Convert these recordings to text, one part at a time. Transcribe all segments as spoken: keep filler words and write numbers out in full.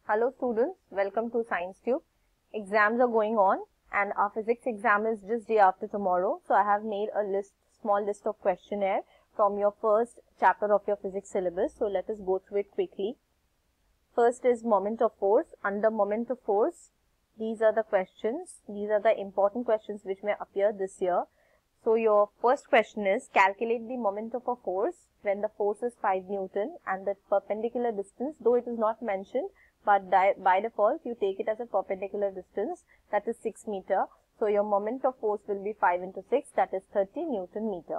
Hello students, welcome to Science Tube. Exams are going on and our physics exam is just day after tomorrow. So I have made a list, small list of questionnaire from your first chapter of your physics syllabus. So let us go through it quickly. First is moment of force. Under moment of force, these are the questions. These are the important questions which may appear this year. So your first question is, calculate the moment of a force when the force is five Newton and the perpendicular distance, though it is not mentioned, but by default you take it as a perpendicular distance, that is six meter. So your moment of force will be five into six, that is thirty Newton meter.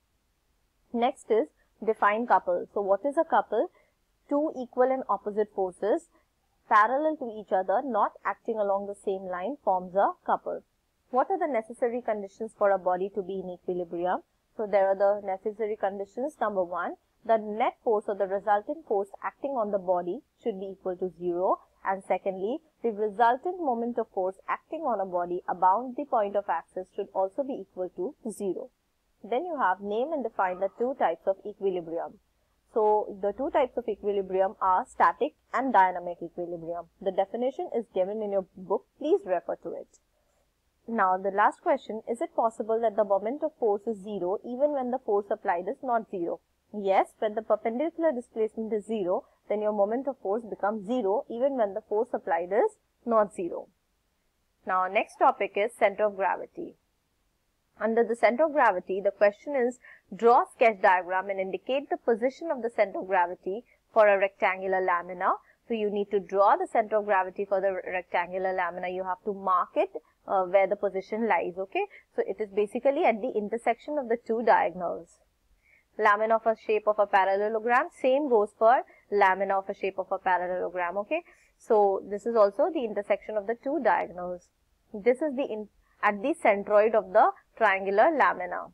Next is define couple. So what is a couple? Two equal and opposite forces parallel to each other, not acting along the same line, forms a couple. What are the necessary conditions for a body to be in equilibrium? So there are the necessary conditions. Number one, the net force or the resultant force acting on the body should be equal to zero. And secondly, the resultant moment of force acting on a body about the point of axis should also be equal to zero. Then you have name and define the two types of equilibrium. So the two types of equilibrium are static and dynamic equilibrium. The definition is given in your book. Please refer to it. Now the last question, is it possible that the moment of force is zero even when the force applied is not zero? Yes, when the perpendicular displacement is zero, then your moment of force becomes zero even when the force applied is not zero. Now next topic is center of gravity. Under the center of gravity, the question is, draw a sketch diagram and indicate the position of the center of gravity for a rectangular lamina. So you need to draw the center of gravity for the rectangular lamina. You have to mark it uh, where the position lies, okay? So it is basically at the intersection of the two diagonals. Lamina of a shape of a parallelogram, same goes for lamina of a shape of a parallelogram, okay? So this is also the intersection of the two diagonals. This is the in, at the centroid of the triangular lamina.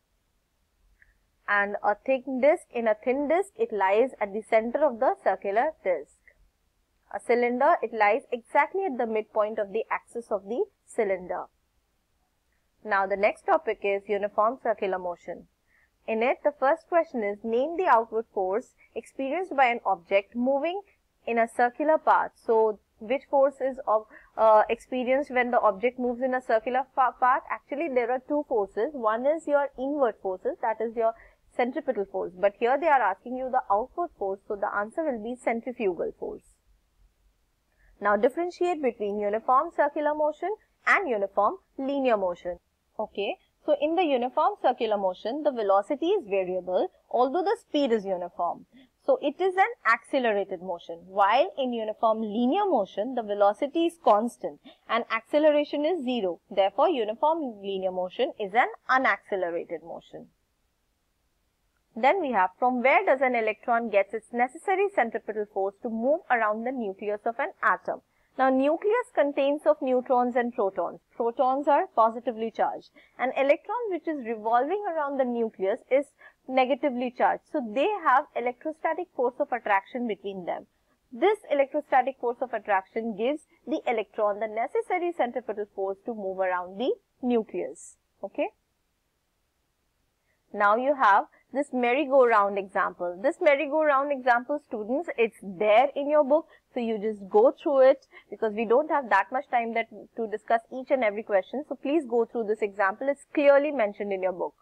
And a thin disc, in a thin disc, it lies at the center of the circular disc. A cylinder, it lies exactly at the midpoint of the axis of the cylinder. Now the next topic is uniform circular motion. In it, the first question is, name the outward force experienced by an object moving in a circular path. So, which force is uh, experienced when the object moves in a circular path? Actually, there are two forces. One is your inward forces, that is your centripetal force. But here they are asking you the outward force, so the answer will be centrifugal force. Now, differentiate between uniform circular motion and uniform linear motion. Okay. So, in the uniform circular motion, the velocity is variable, although the speed is uniform. So, it is an accelerated motion, while in uniform linear motion, the velocity is constant and acceleration is zero. Therefore, uniform linear motion is an unaccelerated motion. Then we have, from where does an electron get its necessary centripetal force to move around the nucleus of an atom? Now, nucleus contains of neutrons and protons. Protons are positively charged. An electron which is revolving around the nucleus is negatively charged. So, they have electrostatic force of attraction between them. This electrostatic force of attraction gives the electron the necessary centripetal force to move around the nucleus. Okay. Now, you have this merry-go-round example. This merry-go-round example, students, it's there in your book. So, you just go through it because we don't have that much time that to discuss each and every question. So, please go through this example. It's clearly mentioned in your book.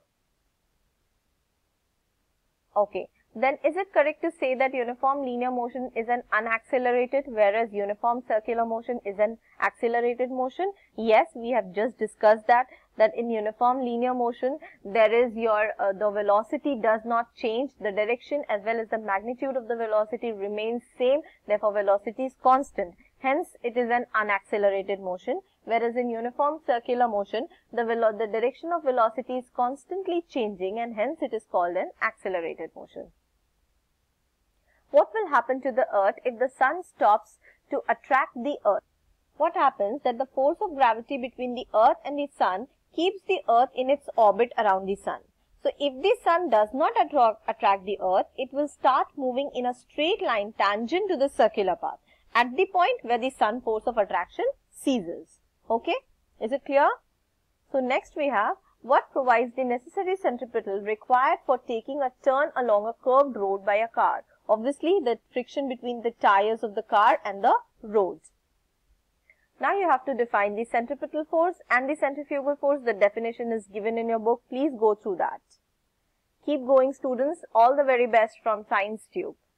Okay. Then, is it correct to say that uniform linear motion is an unaccelerated, whereas uniform circular motion is an accelerated motion? Yes, we have just discussed that, that in uniform linear motion, there is your, uh, the velocity does not change, the direction as well as the magnitude of the velocity remains same, therefore velocity is constant. Hence, it is an unaccelerated motion, whereas in uniform circular motion, the, velo the direction of velocity is constantly changing and hence it is called an accelerated motion. What will happen to the earth if the sun stops to attract the earth? What happens that the force of gravity between the earth and the sun keeps the earth in its orbit around the sun. So, if the sun does not attract, attract the earth, it will start moving in a straight line tangent to the circular path at the point where the sun force of attraction ceases. Okay, is it clear? So, next we have, what provides the necessary centripetal required for taking a turn along a curved road by a car? Obviously, the friction between the tires of the car and the roads. Now you have to define the centripetal force and the centrifugal force. The definition is given in your book. Please go through that. Keep going, students. All the very best from Science Tube.